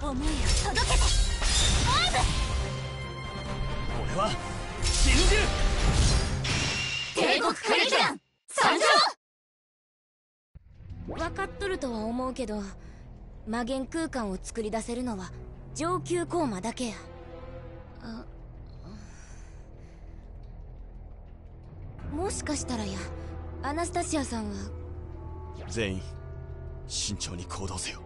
思いを届けて。オーブ。 俺は信じる。 帝国歌劇団参上。 分かっとるとは思うけど、魔元空間を作り出せるのは上級コーマだけや。もしかしたらや、アナスタシアさんは。 全員慎重に行動せよ。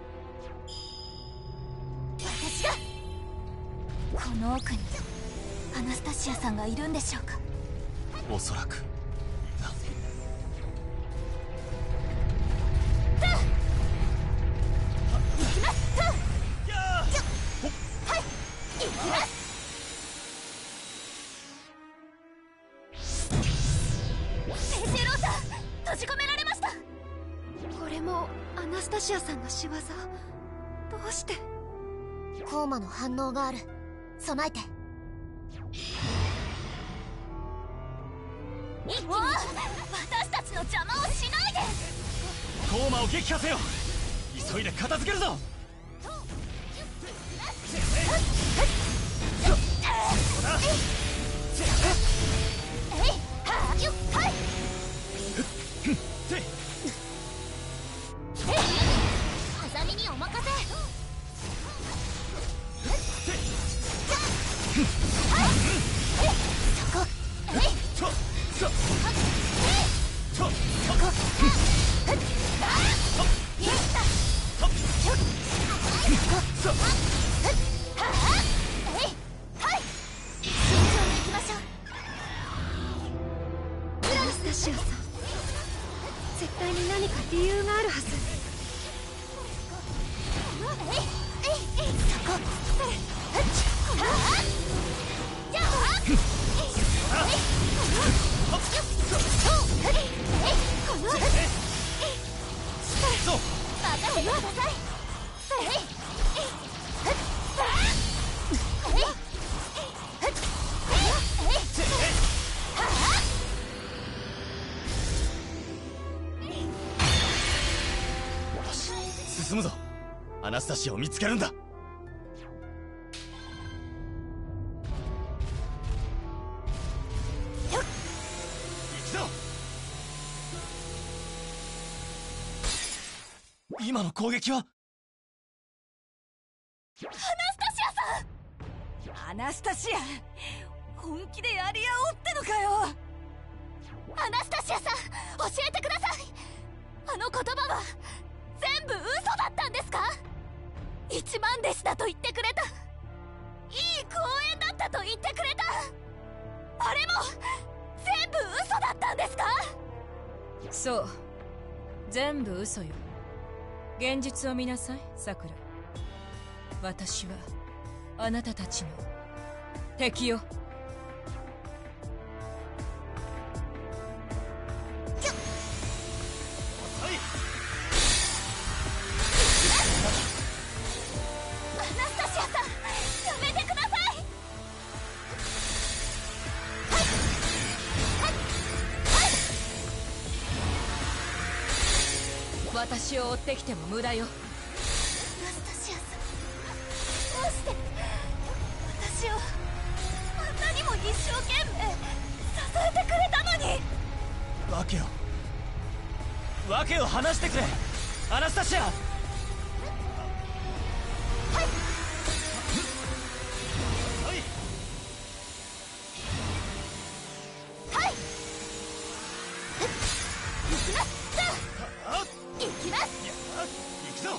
私が。この奥にアナスタシアさんがいるんでしょうか。 おそらくな。 行きます。はい、行きます。聖獣ローさん、閉じ込められました。 これもアナスタシアさんの仕業。どうして。 コーマの反応がある。備えて。一気に私たちの邪魔をしないで。 コーマを撃破せよ。急いで片付けるぞ。 ハザミにお任せ。 アナスタシアさん、絶対に何か理由があるはず。 任せてください。 よし、進むぞ。アナスタシアを見つけるんだ。行くぞ。今の攻撃は。 アナスタシアさん。 アナスタシア、本気でやり合おうってのかよ。 アナスタシアさん、教えてください。あの言葉は全部嘘だったんですか。1万弟子だと言ってくれた。いい公演だったと言ってくれた。あれも全部嘘だったんですか。 そう、全部嘘よ。現実を見なさい、さくら。私はあなたたちの敵よ。 アナスタシアさん、やめてください。 私を追ってきても無駄よ。 アナスタシアさん、どうして私をあんなにも一生懸命支えてくれたのに。 訳を話してくれ、アナスタシア。 行きます。 行くぞ。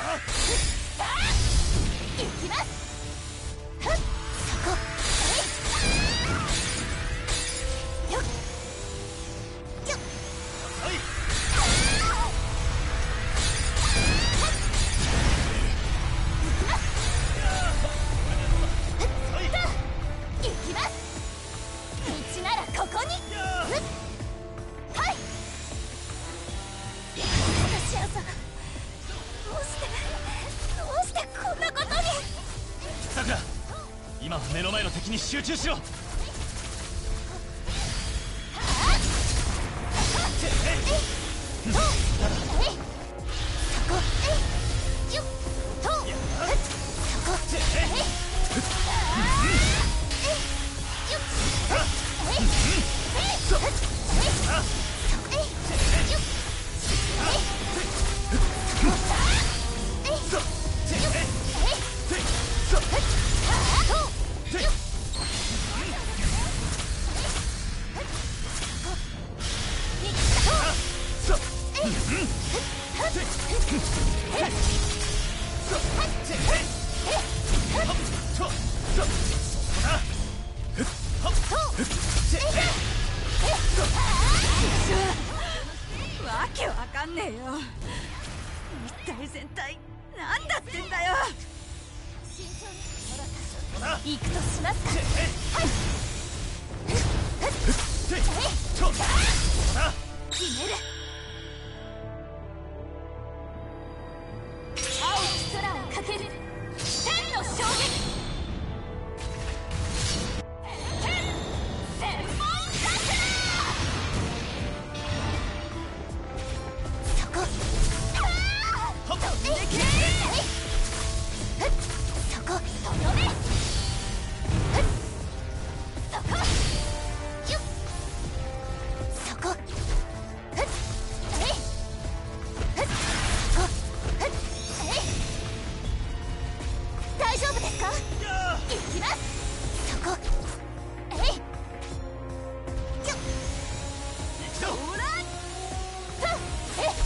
行きます。そこ。 今は目の前の敵に集中しろ。 わけわかんねえよ。一体全体なんだってんだよ。 行くとしますか。決める。青き空をかける天の衝撃。千本桜。そこ。飛んでけ。そこ。とどめ。そこ。よっ。そこ。大丈夫ですか。行きます。そこ。えい。よっ。 行くぞ。 ほら。えっ。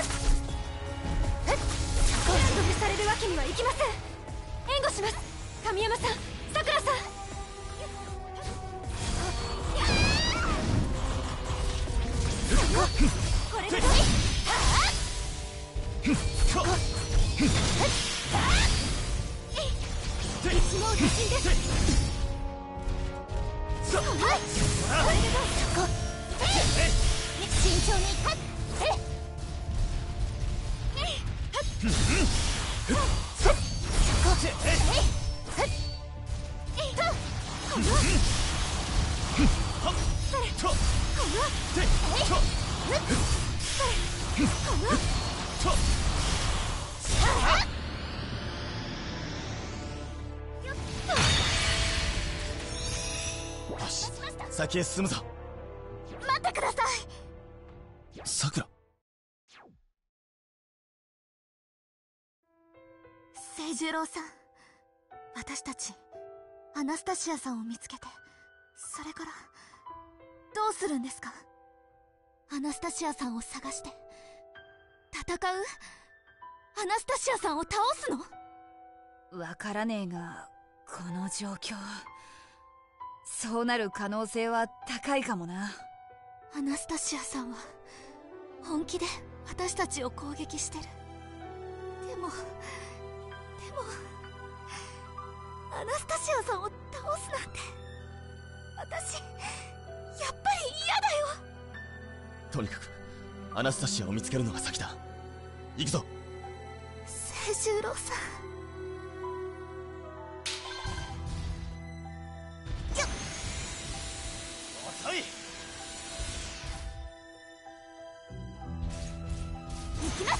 そこ。 止めされるわけにはいきません。援護します。神山さん、さくらさん。 これでどい。そこ。一網打尽です。はい。これでどう。そこ。慎重に。はっ。そこ。 よし、先へ進むぞ。 待ってください。 さくら。 清十郎さん、私たちアナスタシアさんを見つけて、それからどうするんですか。アナスタシアさんを探して戦う。アナスタシアさんを倒すの。 わからねえが、この状況、そうなる可能性は高いかもな。 アナスタシアさんは本気で私たちを攻撃してる。でもアナスタシアさんを倒すなんて、私やっぱり嫌だよ。 とにかくアナスタシアを見つけるのが先だ。行くぞ。 清十郎さん。 遅い。 行きます。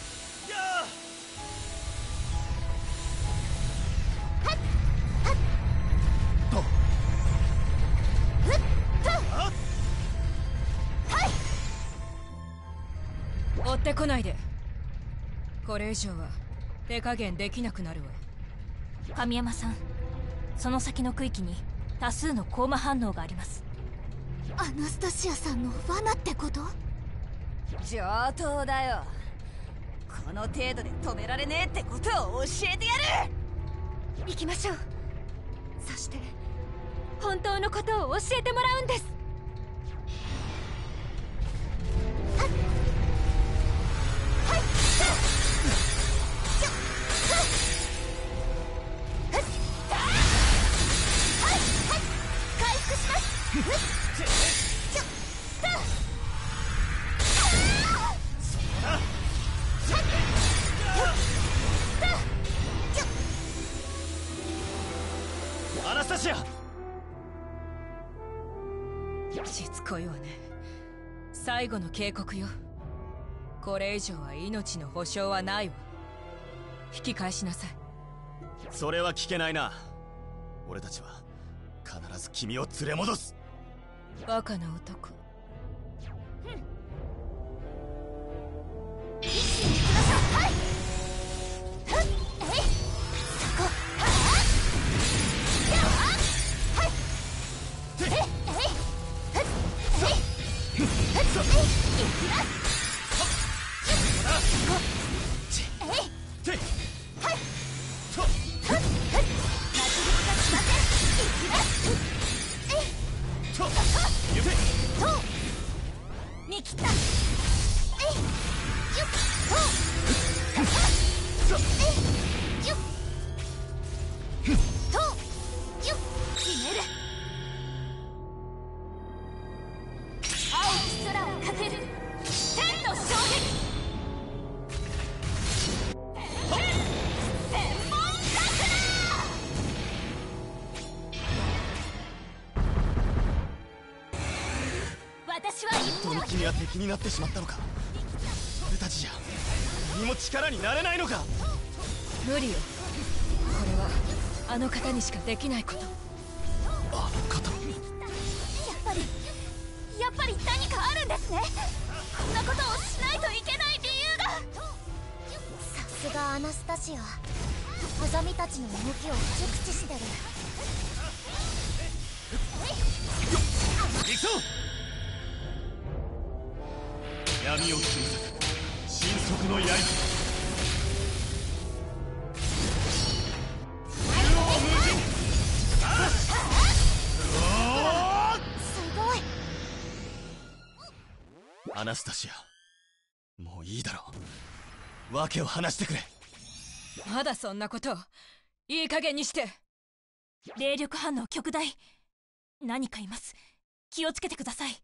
追ってこないで。これ以上は手加減できなくなるわ。 神山さん、その先の区域に多数のコーマ反応があります。アナスタシアさんの罠ってこと？ 上等だよ。この程度で止められねえってことを教えてやる。 行きましょう。そして本当のことを教えてもらうんです。 回復します。 タシア。 しつこいわね。最後の警告よ。これ以上は命の保証はないわ。引き返しなさい。 それは聞けないな。俺たちは必ず君を連れ戻す。 バカな男。 本当に君は敵になってしまったのか。俺たちじゃ何も力になれないのか。 無理よ。これはあの方にしかできないこと。 あの方。 やっぱり何かあるんですね。こんなことをしないといけない理由が。 さすがアナスタシア。アザミたちの動きを熟知してる。 行くぞ。闇を切り裂く神速の刃。 すごい。 アナスタシア、もういいだろう。訳を話してくれ。 まだそんなこといい加減にして。 霊力反応極大。何かいます。気をつけてください。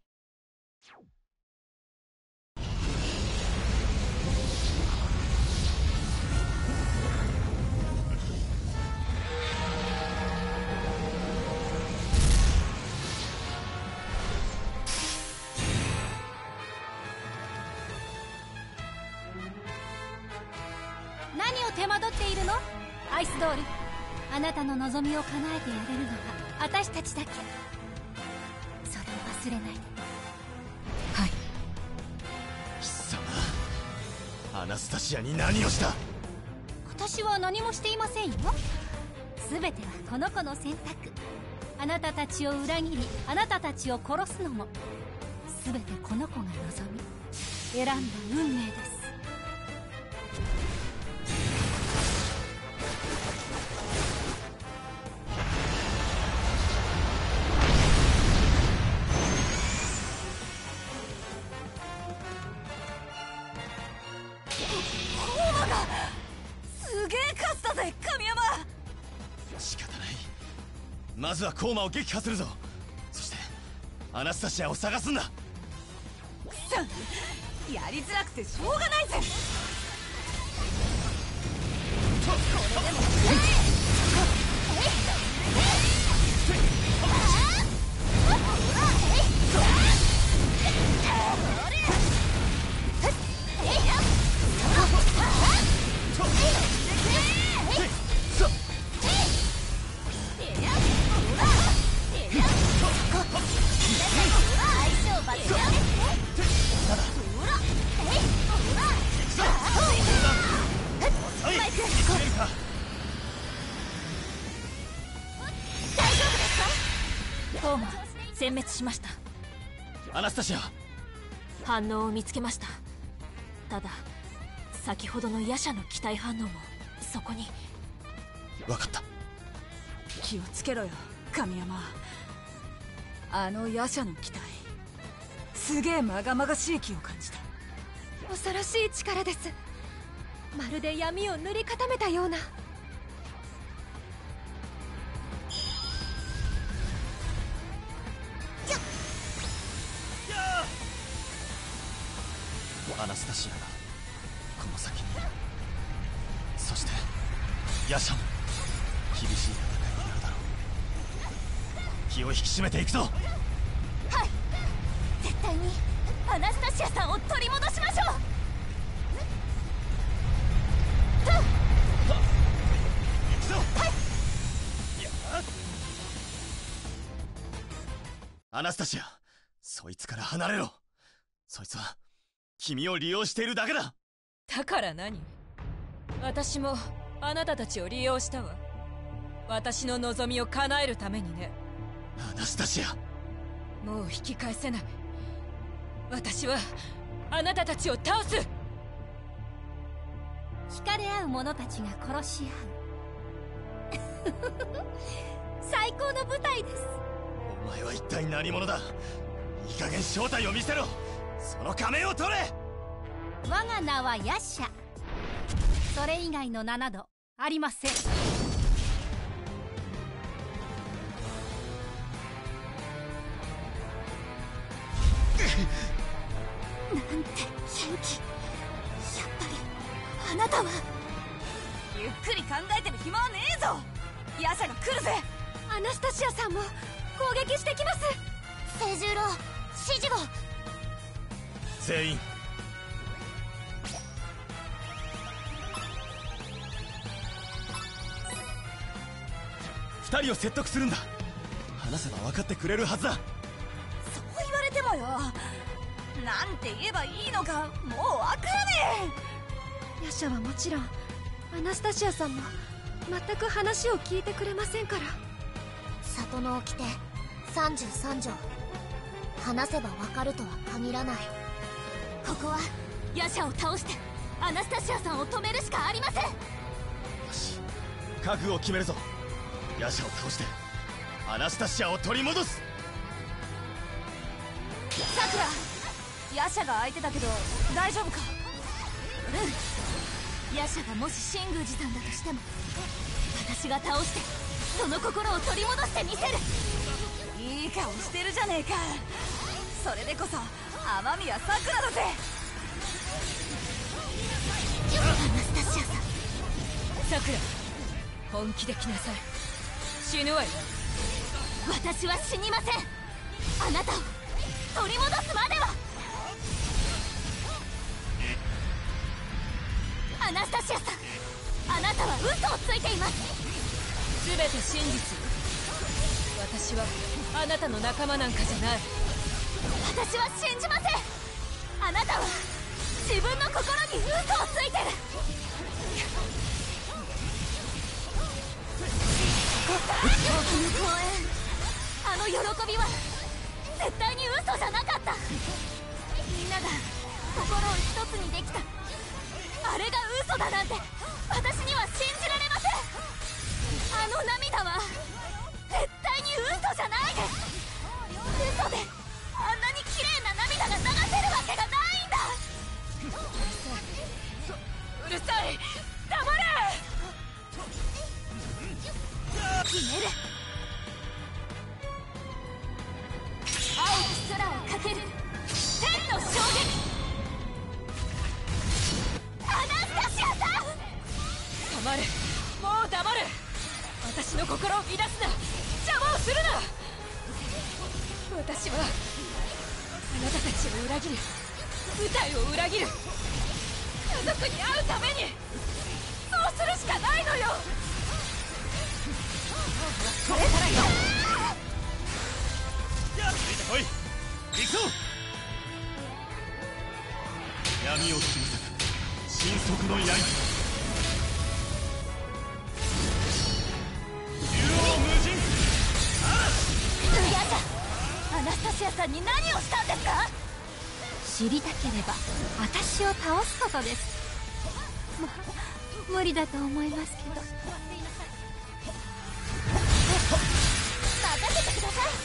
何を手間取っているの？アイスドール。あなたの望みを叶えてやれるのは私たちだけ。それを忘れないで。 はい。 貴様、アナスタシアに何をした？ 私は何もしていませんよ。全てはこの子の選択。あなたたちを裏切り、あなたたちを殺すのも全てこの子が望み選んだ運命です。 すげえ数だぜ神山。 仕方ない。まずはコーマを撃破するぞ。そしてアナスタシアを探すんだ。 やりづらくてしょうがないぜ。トーマ殲滅しました。 アナスタシア、 反応を見つけました。ただ先ほどの夜叉の機体反応もそこに。 分かった。 気をつけろよ神山。あの夜叉の機体、すげえまがまがしい気を感じた。 恐ろしい力です。まるで闇を塗り固めたような。 アナスタシアがこの先にいる。そして夜叉も厳しい戦いになるだろう。 気を引き締めていくぞ。 はい、絶対にアナスタシアさんを取り戻しましょう。 行くぞ。はい。やっアナスタシア、そいつから離れろ。そいつは君を利用しているだけだ。 だから何？私もあなたたちを利用したわ。私の望みを叶えるためにね。 アナスタシア、 もう引き返せない。私はあなたたちを倒す。 惹かれ合う者たちが殺し合う最高の舞台です。 お前は一体何者だ。いい加減正体を見せろ。その仮面を取れ。 我が名はヤシャ。それ以外の名などありません。 なんて元気。やっぱりあなたは。 ゆっくり考えてる暇はねえぞ。ヤシャが来るぜ。 アナスタシアさんも攻撃してきます。清十郎、指示を。 全員2人を説得するんだ。話せば分かってくれるはずだ。 そう言われてもよ、なんて言えばいいのかもうわからねヤシャはもちろんアナスタシアさんも全く話を聞いてくれませんから。 里の掟33条、話せばわかるとは限らない。ここはヤシャを倒してアナスタシアさんを止めるしかありません。 よし、覚悟を決めるぞ。ヤシャを倒してアナスタシアを取り戻す。 さくら、ヤシャが相手だけど大丈夫か。 ヤシャがもし神宮寺さんだとしても、私が倒してその心を取り戻してみせる。 いい顔してるじゃねえか。それでこそ雨宮さくらだぜ。 アナスタシアさん、 さくら、本気で来なさい。死ぬわよ。 私は死にません。あなたを取り戻すまでは。アナスタシアさん、あなたは嘘をついています。 全て真実。私はあなたの仲間なんかじゃない。 私は信じません。あなたは自分の心に嘘をついてる。この公園、あの喜びは絶対に嘘じゃなかった。みんなが心を一つにできた、あれが嘘だなんて私には信じられません。あの涙は絶対に嘘じゃないです。嘘であんなに綺麗な涙が流せるわけがないんだ。 うるさい、黙れ。 決める。青き空をかける天の衝撃。アナスタシアさん、 黙れ、もう黙れ。私の心を乱すな、邪魔をするな。私はあなたたちを裏切る、舞台を裏切る、家族に会うためにそうするしかないのよ。 これからよ。ついてこい。行くぞ。闇を切り裂く神速の刃。縦横無尽。 ヤシャ、アナスタシアさんに何をしたんですか。 知りたければ私を倒すことです。無理だと思いますけど。 任せてください。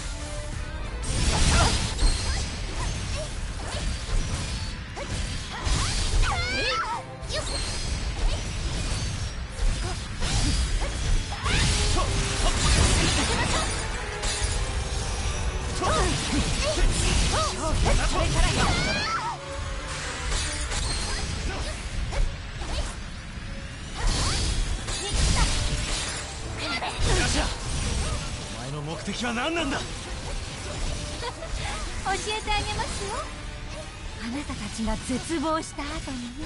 の目的は何なんだ。 教えてあげますよ。あなたたちが絶望した後にね。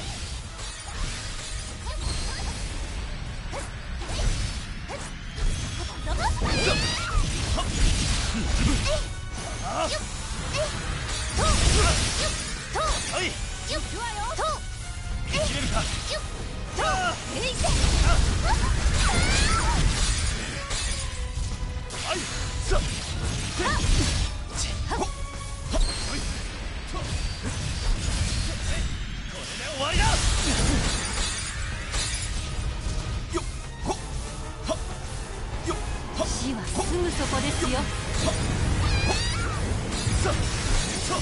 はい、 よっくわよ切れるか。はい、さこれで終わりだ。よっほっはっよっはっ死はすぐそこですよ。 ささ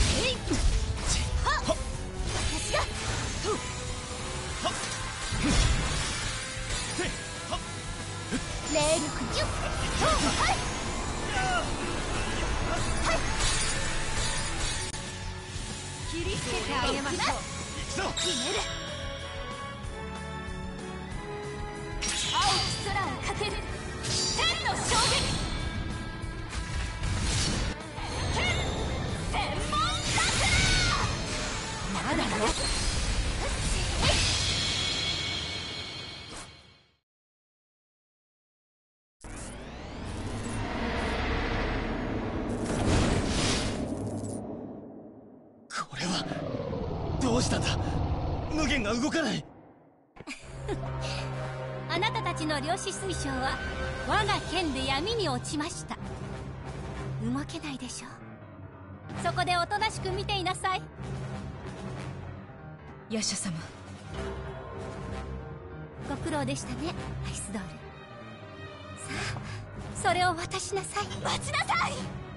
私が霊力に切りつけてあげましょう。 行くぞ。 決める。青き空をかける天の衝撃。天文まだよ。 これはどうしたんだ。無限が動かない。 あなたたちの量子水晶は我が剣で闇に落ちました。動けないでしょ。そこでおとなしく見ていなさい。 ヤシャ様、 ご苦労でしたね、アイスドール。さあ、それを渡しなさい。 待ちなさい。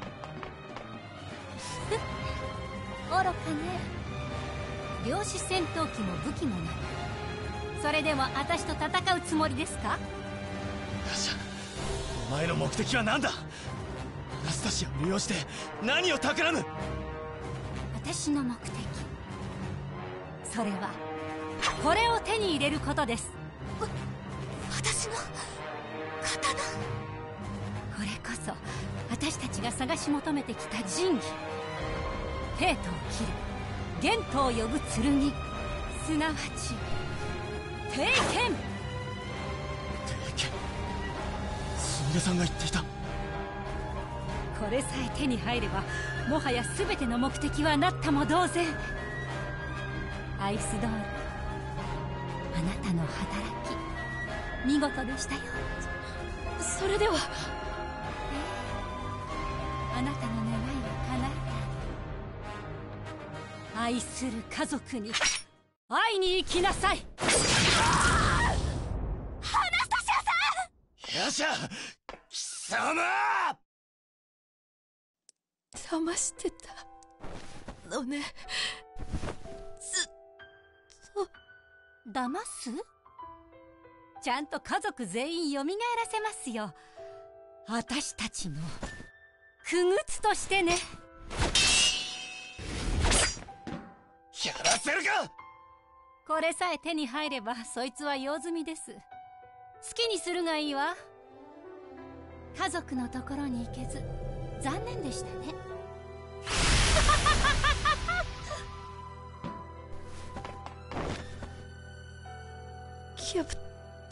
愚かね。量子戦闘機も武器もない。それでも私と戦うつもりですか？ ヤシャ、お前の目的は何だ。アナスタシアを利用して何を企む。 私の目的、それはこれを手に入れることです。 私の刀。 これこそ私たちが探し求めてきた神器。ヘイトを切るゲントを呼ぶ剣、すなわち帝剣。 帝剣、すみれさんが言っていた。 これさえ手に入ればもはや全ての目的はなったも同然。アイスドール、あなたの働き見事でしたよ。 それではあなたの願いを叶えた。愛する家族に会いに行きなさい。 アナスタシアさん。 ヤシャ、貴様。 騙してたのね。 騙す？ちゃんと家族全員蘇らせますよ。私たちの傀儡としてね。 やらせるか。 これさえ手に入ればそいつは用済みです。好きにするがいいわ。家族のところに行けず残念でしたね。 キャプ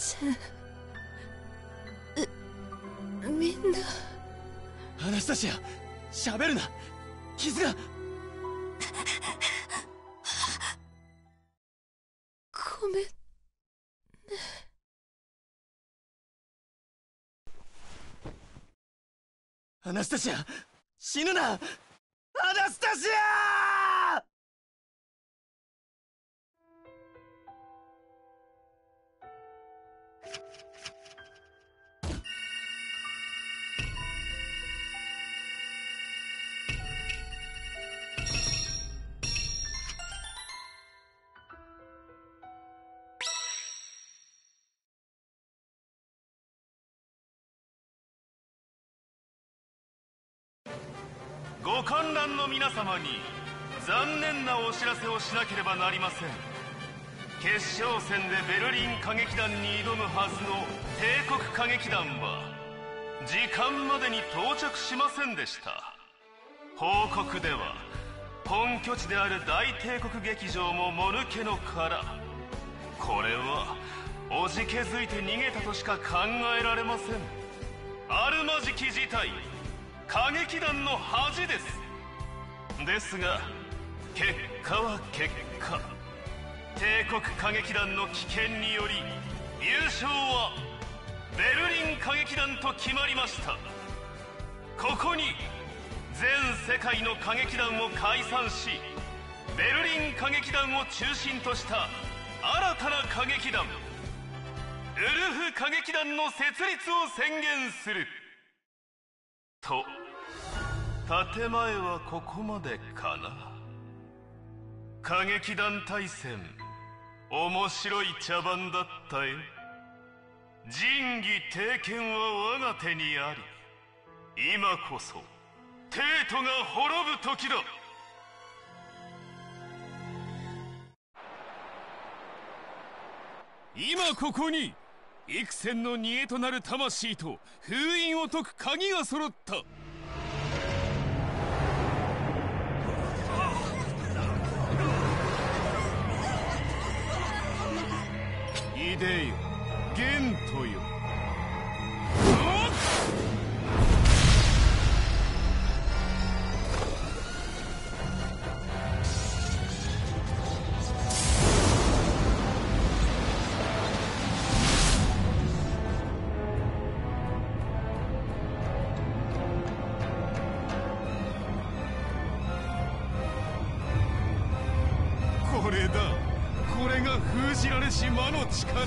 テン、みんな。 アナスタシア、喋るな。傷が。 ごめんね。 アナスタシア、死ぬな。アナスタシア。 ご観覧の皆様に残念なお知らせをしなければなりません。決勝戦でベルリン歌劇団に挑むはずの帝国歌劇団は時間までに到着しませんでした。報告では本拠地である大帝国劇場ももぬけの殻。これはおじけづいて逃げたとしか考えられません。あるまじき事態、歌劇団の恥です。ですが結果は結果、帝国歌劇団の棄権により優勝はベルリン歌劇団と決まりました。ここに全世界の歌劇団を解散し、ベルリン歌劇団を中心とした新たな歌劇団、ウルフ歌劇団の設立を宣言すると。建前はここまでかな。歌劇団対戦、面白い茶番だったよ。仁義帝権は我が手にあり、今こそ帝都が滅ぶ時だ。 今ここに幾千の煮えとなる魂と封印を解く鍵が揃った。いでよ、ゲントよ。これだ、これが封じられし魔の力。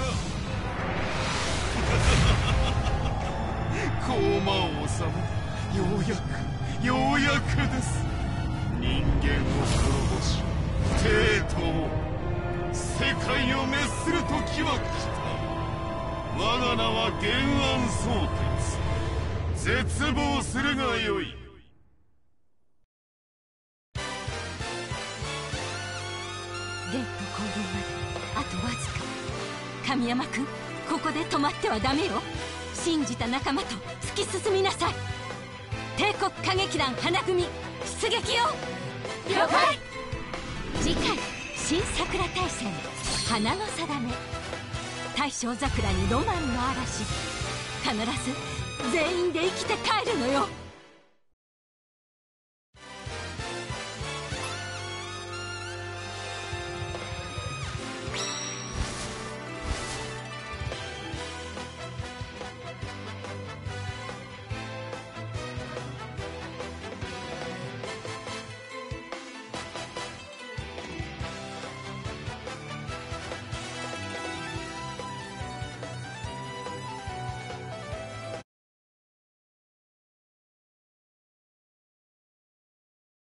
高魔王様、ようやくです。人間を滅ぼし帝都を、世界を滅する時は来た。我が名は原案相鉄。絶望するがよい。 ゲート降臨まであとわずか。神山君、ここで止まってはダメよ。信じた仲間と突き進みなさい。帝国歌劇団花組出撃よ。 了解。 次回新桜大戦花の定め。大正桜にロマンの嵐。必ず全員で生きて帰るのよ。